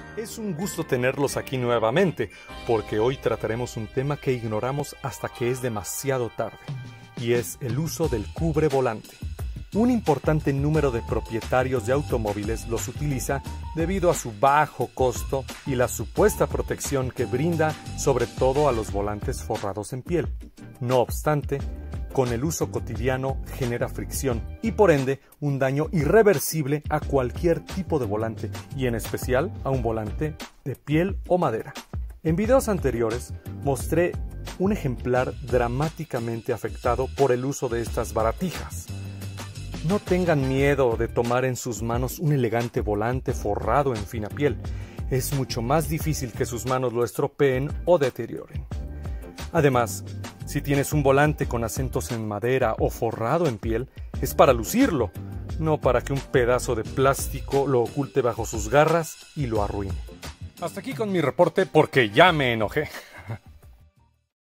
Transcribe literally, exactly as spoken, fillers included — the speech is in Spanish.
Es un gusto tenerlos aquí nuevamente, porque hoy trataremos un tema que ignoramos hasta que es demasiado tarde, y es el uso del cubre volante. Un importante número de propietarios de automóviles los utiliza debido a su bajo costo y la supuesta protección que brinda, sobre todo a los volantes forrados en piel. No obstante, con el uso cotidiano genera fricción y por ende un daño irreversible a cualquier tipo de volante y en especial a un volante de piel o madera. En videos anteriores mostré un ejemplar dramáticamente afectado por el uso de estas baratijas. No tengan miedo de tomar en sus manos un elegante volante forrado en fina piel. Es mucho más difícil que sus manos lo estropeen o deterioren. Además, si tienes un volante con acentos en madera o forrado en piel, es para lucirlo, no para que un pedazo de plástico lo oculte bajo sus garras y lo arruine. Hasta aquí con mi reporte porque ya me enojé.